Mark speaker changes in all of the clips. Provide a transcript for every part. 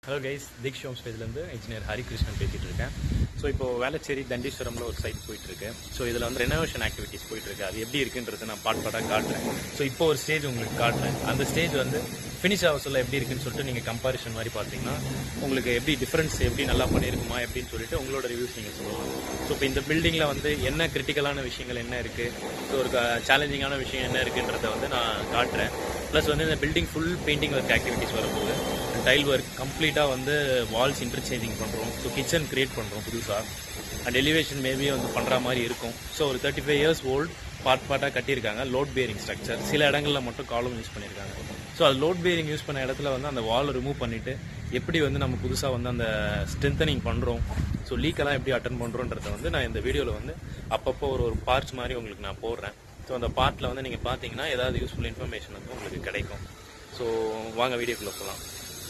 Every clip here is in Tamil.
Speaker 1: ஹலோ கைஸ், தீக்ஷ் ஹோம் ஸ்பேஸ்லேருந்து இன்ஜினியர் ஹரிகிருஷ்ணன் பேசிகிட்டு இருக்கேன். ஸோ இப்போது வேளச்சேரி தண்டீஸ்வரமில் ஒரு சைட் போயிட்டுருக்கு. ஸோ இதில் வந்து ரெனோவேஷன் ஆக்டிவிட்டிஸ் போயிட்டுருக்கு. அது எப்படி இருக்குன்றது நான் பாட்டாக காட்டுறேன். ஸோ இப்போ ஒரு ஸ்டேஜ் உங்களுக்கு காட்டுறேன். அந்த ஸ்டேஜ் வந்து ஃபினிஷ் ஆக சொல்ல எப்படி இருக்குன்னு சொல்லிட்டு நீங்கள் கம்பாரிஷன் மாதிரி பார்த்தீங்கன்னா உங்களுக்கு எப்படி டிஃப்ரென்ஸ் எப்படி நல்லா பண்ணியிருக்குமா எப்படின்னு சொல்லிட்டு உங்களோட ரிவ்யூஸ் நீங்கள் சொல்லலாம். ஸோ இப்போ இந்த பில்டிங்கில் வந்து என்ன கிரிட்டிக்கலான விஷயங்கள் என்ன இருக்குது, ஸோ ஒரு சேலஞ்சிங்கான விஷயம் என்ன இருக்குன்றதை வந்து நான் காட்டுறேன். ப்ளஸ் வந்து இந்த building full painting work activities வரும்போது டைல் ஒர்க் கம்ப்ளீட்டாக வந்து வால்ஸ் இன்டர்சேஞ்சிங் பண்ணுறோம். ஸோ கிச்சன் க்ரியேட் பண்ணுறோம் புதுசாக. அண்ட் எலிவேஷன் மேபி வந்து பண்ணுற மாதிரி இருக்கும். ஸோ ஒரு 35 years ஓல்டு பார்ட்டாக கட்டியிருக்காங்க. லோட் பேரிங் ஸ்ட்ரக்சர் சில இடங்களில் மட்டும் காலம் யூஸ் பண்ணியிருக்காங்க. ஸோ அது லோட் பேரிங் யூஸ் பண்ண இடத்துல வந்து அந்த வால் ரிமூவ் பண்ணிவிட்டு எப்படி வந்து நம்ம புதுசாக வந்து அந்த ஸ்ட்ரென்தனிங் பண்ணுறோம், ஸோ லீக்கெல்லாம் எப்படி அட்டன் பண்ணுறோன்றதை வந்து நான் இந்த வீடியோவில் வந்து அப்பப்போ ஒரு பார்ட்ஸ் மாதிரி உங்களுக்கு நான் போடுறேன். ஸோ அந்த பார்ட்டில் வந்து நீங்கள் பார்த்தீங்கன்னா ஏதாவது யூஸ்ஃபுல் இன்ஃபர்மேஷன் வந்து உங்களுக்கு கிடைக்கும். ஸோ வாங்க வீடியோக்குள்ளே போகலாம்.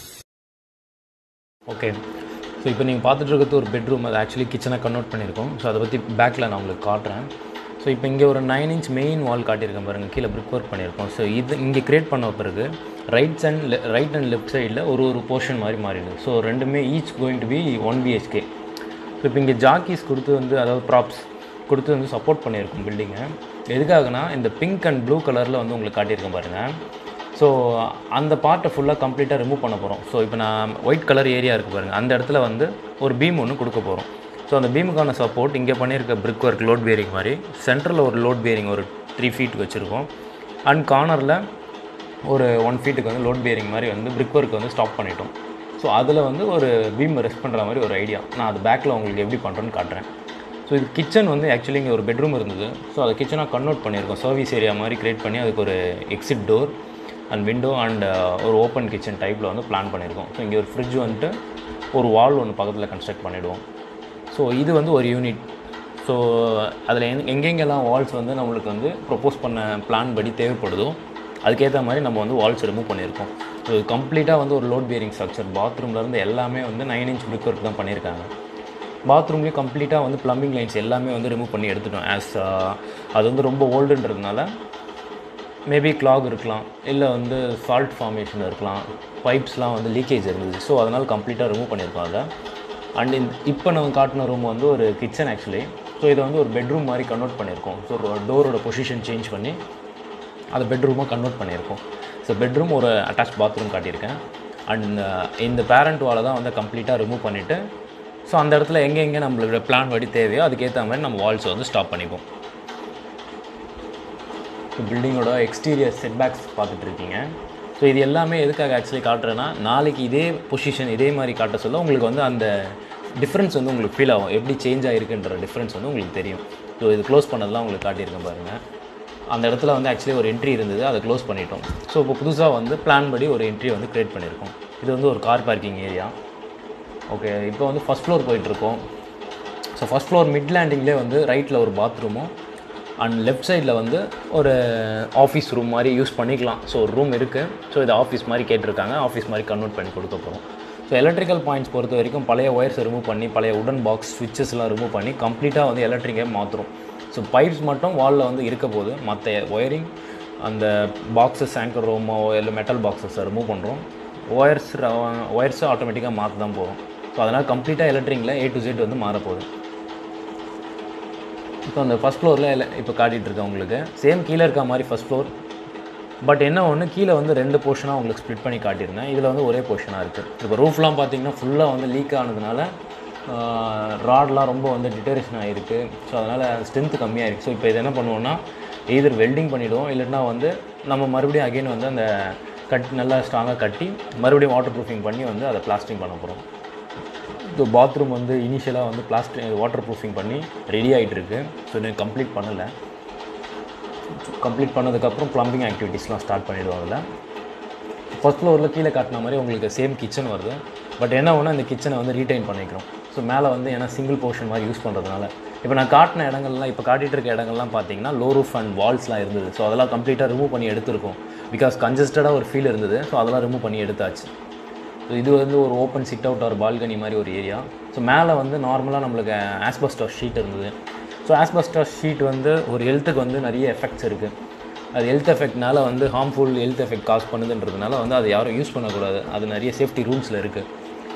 Speaker 1: ஓகே, ஸோ இப்போ நீங்கள் பார்த்துட்டு இருக்கிறது ஒரு பெட்ரூம். அது ஆக்சுவலி கிச்சனை கன்வெர்ட் பண்ணியிருக்கோம். ஸோ அதை பற்றி பேக்கில் நான் உங்களுக்கு காட்டுறேன். ஸோ இப்போ இங்கே ஒரு 9 inch மெயின் வால் காட்டியிருக்கேன் பாருங்கள், கீழே பிரிக் ஒர்க் பண்ணியிருக்கோம். ஸோ இது இங்கே க்ரியேட் பண்ண பிறகு ரைட் அண்ட் லெஃப்ட் சைடில் ஒரு போர்ஷன் மாதிரி மாறிடுது. ஸோ ரெண்டுமே each going to be 1 BHK. So இப்போ இங்கே ஜாக்கீஸ் கொடுத்து வந்து அதாவது ப்ராப்ஸ் கொடுத்து வந்து சப்போர்ட் பண்ணியிருக்கோம் பில்டிங்கை. எதுக்காகனா இந்த பிங்க் அண்ட் ப்ளூ கலரில் வந்து உங்களுக்கு காட்டியிருக்கேன் பாருங்கள். ஸோ அந்த பார்ட்டை ஃபுல்லாக கம்ப்ளீட்டாக ரிமூவ் பண்ண போகிறோம். ஸோ இப்போ நான் ஒயிட் கலர் ஏரியா இருக்குது பாருங்கள், அந்த இடத்துல வந்து ஒரு பீம் ஒன்று கொடுக்க போகிறோம். ஸோ அந்த பீமுக்கான சப்போர்ட் இங்கே பண்ணியிருக்க பிரிக் ஒர்க் லோட் பேரிங் மாதிரி சென்டரில் ஒரு லோட் பேரிங் ஒரு 3 feet வச்சுருக்கோம். அண்ட் கார்னரில் ஒரு 1 feet வந்து லோட் பேரிங் மாதிரி வந்து பிரிக் ஒர்க் வந்து ஸ்டாப் பண்ணிட்டோம். ஸோ அதில் வந்து ஒரு பீம் ரெஸ்ட் பண்ணுற மாதிரி ஒரு ஐடியா. நான் அது பேக்கில் உங்களுக்கு எப்படி பண்ணுறேன்னு காட்டுறேன். ஸோ இது கிச்சன் வந்து ஆக்சுவலி இங்கே ஒரு பெட்ரூம் இருந்தது. ஸோ அதை கிச்சனாக கன்வெர்ட் பண்ணியிருக்கோம். சர்வீஸ் ஏரியா மாதிரி க்ரியேட் பண்ணி அதுக்கு ஒரு exit door and window and ஒரு ஓப்பன் கிச்சன் டைப்பில் வந்து பிளான் பண்ணியிருக்கோம். ஸோ இங்கே ஒரு ஃப்ரிட்ஜ் வந்துட்டு ஒரு வால் ஒன்று பக்கத்தில் கன்ஸ்ட்ரக்ட் பண்ணிவிடுவோம். ஸோ இது வந்து ஒரு யூனிட். ஸோ அதில் எங்கெங்கெல்லாம் வால்ஸ் வந்து நம்மளுக்கு வந்து ப்ரொப்போஸ் பண்ண பிளான் படி தேவைப்படுதோ அதுக்கேற்ற மாதிரி நம்ம வந்து வால்ஸ் ரிமூவ் பண்ணியிருக்கோம். ஸோ கம்ப்ளீட்டாக வந்து ஒரு லோட் பேரிங் ஸ்ட்ரக்சர். பாத்ரூம்லேருந்து எல்லாமே வந்து 9 inch பிரிக் ஒர்க் தான் பண்ணியிருக்காங்க. பாத்ரூம்லேயும் கம்ப்ளீட்டாக வந்து ப்ளம்பிங் லைன்ஸ் எல்லாமே வந்து ரிமூவ் பண்ணி எடுத்துட்டோம். அது வந்து ரொம்ப ஓல்டுன்றதுனால மேபி கிளாக் இருக்கலாம், இல்லை வந்து சால்ட் ஃபார்மேஷன் இருக்கலாம், பைப்ஸ்லாம் வந்து லீக்கேஜ் இருந்துச்சு. ஸோ அதனால் கம்ப்ளீட்டாக ரிமூவ் பண்ணியிருக்கோம் அதை. அண்ட் இப்போ நம்ம காட்டின ரூம் வந்து ஒரு கிச்சன் ஆக்சுவலி. ஸோ இதை வந்து ஒரு பெட்ரூம் மாதிரி கன்வெர்ட் பண்ணியிருக்கோம். ஸோ டோரோட பொசிஷன் சேஞ்ச் பண்ணி அதை பெட்ரூமாக கன்வெர்ட் பண்ணியிருக்கோம். ஸோ பெட்ரூம் ஒரு அட்டாச் பாத்ரூம் காட்டியிருக்கேன். அண்ட் இந்த பேரண்ட் வாலை தான் வந்து கம்ப்ளீட்டாக ரிமூவ் பண்ணிவிட்டு ஸோ அந்த இடத்துல எங்கெங்கே நம்மளோட பிளான் படி தேவையோ அதுக்கேற்ற மாதிரி நம்ம வால்ஸை வந்து ஸ்டாப் பண்ணிப்போம். ஸோ பில்டிங்கோட எக்ஸ்டீரியர் செட்பேக்ஸ் பார்த்துட்ருக்கீங்க. ஸோ இது எல்லாமே எதுக்காக ஆக்சுவலி காட்டுறேன்னா நாளைக்கு இதே பொசிஷன் இதே மாதிரி காட்ட சொல்ல உங்களுக்கு வந்து அந்த டிஃப்ரென்ஸ் வந்து உங்களுக்கு ஃபீல் ஆகும். எப்படி சேஞ்ச் ஆகிருக்குன்ற டிஃப்ரென்ஸ் வந்து உங்களுக்கு தெரியும். ஸோ இது க்ளோஸ் பண்ணதெல்லாம் உங்களுக்கு காட்டியிருக்கேன் பாருங்கள். அந்த இடத்துல வந்து ஆக்சுவலி ஒரு என்ட்ரி இருந்தது, அதை க்ளோஸ் பண்ணிட்டோம். ஸோ இப்போ புதுசாக வந்து பிளான் படி ஒரு என்ட்ரி வந்து க்ரியேட் பண்ணியிருக்கோம். இது வந்து ஒரு கார் பார்க்கிங் ஏரியா. ஓகே, இப்போ வந்து ஃபஸ்ட் ஃப்ளோர் போயிட்டுருக்கோம். ஸோ ஃபஸ்ட் ஃப்ளோர் மிட் லேண்டிங்லேயே வந்து ரைட்டில் ஒரு பாத்ரூமும் அண்ட் லெஃப்ட் சைடில் வந்து ஒரு ஆஃபீஸ் ரூம் மாதிரி யூஸ் பண்ணிக்கலாம். ஸோ ஒரு ரூம் இருக்குது. ஸோ இது ஆஃபீஸ் மாதிரி கேட்டிருக்காங்க, ஆஃபீஸ் மாதிரி கன்வெர்ட் பண்ணி கொடுக்க போகிறோம். ஸோ எலக்ட்ரிக்கல் பாயிண்ட்ஸ் பொறுத்த வரைக்கும் பழைய ஒயர்ஸை ரிமூவ் பண்ணி பழைய உடன் பாக்ஸ் ஸ்விட்சஸ்லாம் ரிமூவ் பண்ணி கம்ப்ளீட்டாக வந்து எலக்ட்ரிக்கே மாற்றுறோம். ஸோ பைப்ஸ் மட்டும் வாலில் வந்து இருக்க போது மற்ற ஒயரிங் அந்த பாக்ஸஸ் ஆங்கர் ரோமோ இல்லை மெட்டல் பாக்ஸஸை ரிமூவ் பண்ணுறோம். ஒயர்ஸை ஆட்டோமேட்டிக்காக மாற்ற தான் போகிறோம். ஸோ அதனால் கம்ப்ளீட்டாக எலக்ட்ரிக்கில் A to Z வந்து மாறப்போகுது. இப்போ அந்த ஃபஸ்ட் ஃப்ளோரில் இப்போ காட்டிகிட்ருக்கேன் உங்களுக்கு. சேம் கீழே இருக்க மாதிரி ஃபஸ்ட் ஃப்ளோர். பட் என்ன ஒன்று கீழே வந்து 2 போர்ஷனாக உங்களுக்கு ஸ்ப்ளிட் பண்ணி காட்டியிருந்தேன். இதில் வந்து ஒரே போர்ஷனாக இருக்குது. இப்போ ரூஃப்லாம் பார்த்தீங்கன்னா ஃபுல்லாக வந்து லீக் ஆனதுனால ராட்லாம் ரொம்ப வந்து டிட்டரேஷன் ஆகிருக்கு. ஸோ அதனால் ஸ்ட்ரென்த்து கம்மியாக இருக்குது. ஸோ இப்போ இது என்ன பண்ணுவோன்னா எய்தர் வெல்டிங் பண்ணிவிடுவோம், இல்லைன்னா வந்து நம்ம மறுபடியும் அகைன் வந்து அந்த நல்லா ஸ்ட்ராங்காக கட்டி மறுபடியும் வாட்டர் ப்ரூஃபிங் பண்ணி வந்து அதை பிளாஸ்டிங் பண்ண போகிறோம். ஸோ பாத்ரூம் வந்து இனிஷியலாக வந்து வாட்டர் ப்ரூஃபிங் பண்ணி ரெடி ஆகிட்டுருக்கு. ஸோ இன்னும் கம்ப்ளீட் பண்ணலை. கம்ப்ளீட் பண்ணதுக்கப்புறம் ப்ளம்பிங் ஆக்டிவிட்டீஸ்லாம் ஸ்டார்ட் பண்ணிவிடுவோம். அதில் ஃபஸ்ட் ஃப்ளோரில் கீழே காட்டின மாதிரி உங்களுக்கு சேம் கிச்சன் வருது. பட் என்ன ஒன்று இந்த கிச்சனை வந்து ரீடைன் பண்ணிக்கிறோம். ஸோ மேலே வந்து ஏன்னா சிங்கிள் போர்ஷன் மாதிரி யூஸ் பண்ணுறதுனால இப்போ நான் காட்டின இடங்கள்லாம் இப்போ காட்டிகிட்டு இருக்க இடங்கள்லாம் பார்த்தீங்கன்னா லோ ரூஃப் அண்ட் வால்ஸ்லாம் இருந்தது. ஸோ அதெல்லாம் கம்ப்ளீட்டாக ரிமூவ் பண்ணி எடுத்துருக்கோம். பிகாஸ் கன்ஜஸ்டடாக ஒரு ஃபீல் இருந்தது. ஸோ அதெல்லாம் ரிமூவ் பண்ணி எடுத்தாச்சு. ஸோ இது வந்து ஒரு open sit out or balcony மாதிரி ஒரு ஏரியா. ஸோ மேலே வந்து நார்மலாக நம்மளுக்கு ஆஸ்பெஸ்டாஸ் ஷீட் இருந்தது. ஸோ ஆஸ்பெஸ்டாஸ் ஷீட் வந்து ஒரு ஹெல்த்துக்கு வந்து நிறைய எஃபெக்ட்ஸ் இருக்குது. அது ஹெல்த் எஃபெக்ட்னால வந்து ஹார்ம்ஃபுல் ஹெல்த் எஃபெக்ட் காஸ் பண்ணுதுன்றதுனால வந்து அதை யாரும் யூஸ் பண்ணக்கூடாது. அது நிறைய சேஃப்டி ரூல்ஸில் இருக்குது.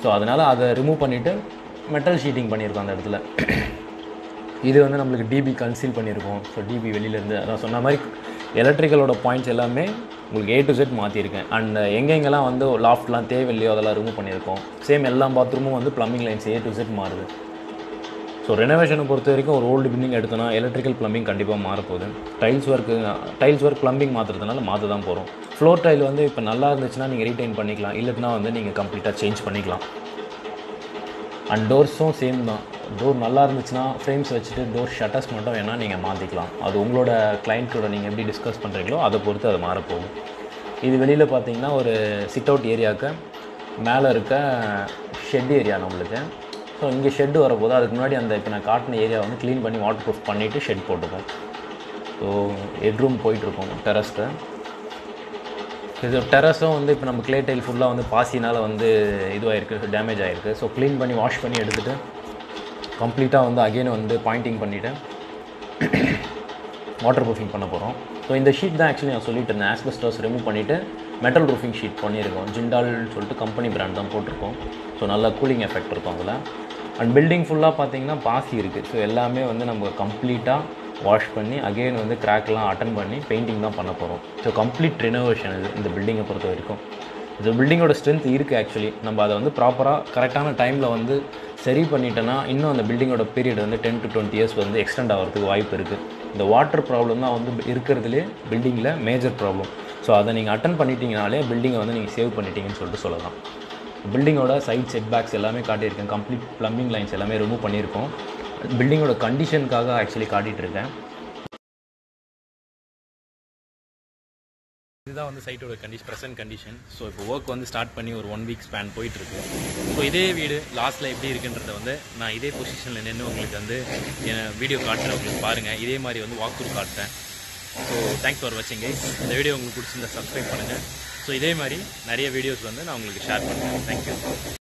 Speaker 1: ஸோ அதனால் அதை ரிமூவ் பண்ணிவிட்டு மெட்டல் ஷீட்டிங் பண்ணியிருக்கோம் அந்த இடத்துல. இது வந்து நம்மளுக்கு டிபி கன்சீல் பண்ணியிருக்கோம். ஸோ டிபி வெளியிலேருந்து அதான் சொன்ன மாதிரி எலக்ட்ரிக்கலோட பாயிண்ட்ஸ் எல்லாமே உங்களுக்கு A to Z மாற்றிருக்கேன். அண்ட் எங்கெங்கெல்லாம் வந்து லாஃப்ட்லாம் தேவையில்லையோ அதெல்லாம் ரிமூவ் பண்ணியிருக்கோம். சேம் எல்லா பாத்ரூமும் வந்து plumbing lines A to Z மாறுது. ஸோ ரெனோவேஷனை பொறுத்த வரைக்கும் ஒரு ஓல்டு பில்டிங் எடுத்தோன்னா எலக்ட்ரிக்கல் ப்ளம்பிங் கண்டிப்பாக மாறப்போகுது. டைல்ஸ் ஒர்க் ப்ளம்பிங் மாற்றுறதுனால மாற்ற தான் போகிறோம். ஃப்ளோர் டைல் வந்து இப்போ நல்லா இருந்துச்சுன்னா நீங்கள் ரீடைன் பண்ணிக்கலாம், இல்லைன்னா வந்து நீங்கள் கம்ப்ளீட்டாக சேஞ்ச் பண்ணிக்கலாம். அண்ட் டோர்ஸும் சேம் தான். டோர் நல்லா இருந்துச்சுன்னா ஃப்ரேம்ஸ் வச்சுட்டு டோர் ஷட்டர்ஸ் மட்டும் வேணால் நீங்கள் மாற்றிக்கலாம். அது உங்களோட கிளைண்ட்டோட நீங்கள் எப்படி டிஸ்கஸ் பண்ணுறீங்களோ அதை பொறுத்து அது மாறப்போகும். இது வெளியில் பார்த்தீங்கன்னா ஒரு சிட் அவுட் ஏரியாவுக்கு மேலே இருக்க ஷெட் ஏரியா நம்மளுக்கு. ஸோ இங்கே ஷெட்டு வரப்போது. அதுக்கு முன்னாடி அந்த இப்போ நான் காட்டின ஏரியா வந்து க்ளீன் பண்ணி வாட்டர் ப்ரூஃப் பண்ணிவிட்டு ஷெட் போட்டுப்போம். ஸோ ஹெட்ரூம் போயிட்டுருக்கோம் டெரஸ்க்கு. இது டெரஸும் வந்து இப்போ நம்ம க்ளே டைல் ஃபுல்லாக வந்து பாசினால் வந்து இதுவாகிருக்கு, டேமேஜ் ஆகிருக்கு. ஸோ க்ளீன் பண்ணி வாஷ் பண்ணி எடுத்துகிட்டு கம்ப்ளீட்டாக வந்து அகெயின் வந்து பாயிண்டிங் பண்ணிவிட்டு வாட்டர் ப்ரூஃபிங் பண்ண போகிறோம். ஸோ இந்த ஷீட் தான் ஆக்சுவலி நான் சொல்லிட்டு இருந்தேன். ஆஸ்பெஸ்டாஸ் ரிமூவ் பண்ணிவிட்டு மெட்டல் ரூஃபிங் ஷீட் பண்ணியிருக்கோம். ஜிண்டால்னு சொல்லிட்டு கம்பெனி பிராண்ட் தான் போட்டிருக்கோம். ஸோ நல்லா கூலிங் எஃபெக்ட் இருக்கும் அதில். அண்ட் பில்டிங் ஃபுல்லாக பார்த்தீங்கன்னா பாசி இருக்குது. ஸோ எல்லாமே வந்து நம்ம கம்ப்ளீட்டாக வாஷ் பண்ணி அகெயின் வந்து கிராக்லாம் அட்டன் பண்ணி பெயிண்டிங் தான் பண்ண போகிறோம். ஸோ கம்ப்ளீட் ரெனோவேஷன் இது இந்த பில்டிங்கை பொறுத்த வரைக்கும். இந்த பில்டிங்கோட ஸ்ட்ரென்த் இருக்குது ஆக்சுவலி. நம்ம அதை வந்து ப்ராப்பராக கரெக்டான டைமில் வந்து சரி பண்ணிட்டோன்னா இன்னும் அந்த பில்டிங்கோட பீரியட் வந்து 10 to 20 இயர்ஸ் வந்து எக்ஸ்டெண்ட் ஆகிறதுக்கு வாய்ப்பு இருக்குது. இந்த வாட்டர் ப்ராப்ளம் தான் வந்து இருக்கிறதுலே பில்டிங்கில் மேஜர் ப்ராப்ளம். ஸோ அதை நீங்கள் அட்டன் பண்ணிட்டீங்கனாலே பில்டிங்கை வந்து நீங்கள் சேவ் பண்ணிட்டீங்கன்னு சொல்லிட்டு சொல்லலாம். பில்டிங்கோட சைட் செட் பேக்ஸ் எல்லாமே காட்டியிருக்கேன். கம்ப்ளீட் ப்ளம்பிங் லைன்ஸ் எல்லாமே ரிமூவ் பண்ணியிருக்கோம். பில்டிங்கோட கண்டிஷனுக்காக ஆக்சுவலி காட்டிகிட்ருக்கேன். இதுதான் வந்து சைட்டோட ப்ரெசன்ட் கண்டிஷன். ஸோ இப்போ ஒர்க் வந்து ஸ்டார்ட் பண்ணி ஒரு 1 வீக் ஸ்பேன் போயிட்டுருக்கு. ஸோ இதே வீடு லாஸ்ட்டில் எப்படி இருக்குன்றதை வந்து நான் இதே பொசிஷனில் நின்று உங்களுக்கு வந்து என் வீடியோ காட்டுறேன். உங்களுக்கு பாருங்கள். இதே மாதிரி வந்து வாக் த்ரூ காட்டுறேன். ஸோ தேங்க்ஸ் ஃபார் வாட்சிங் கைஸ். இந்த வீடியோ உங்களுக்கு பிடிச்சிருந்தா சப்ஸ்கிரைப் பண்ணுங்கள். ஸோ இதே மாதிரி நிறைய வீடியோஸ் வந்து நான் உங்களுக்கு ஷேர் பண்ணுறேன். தேங்க்யூ.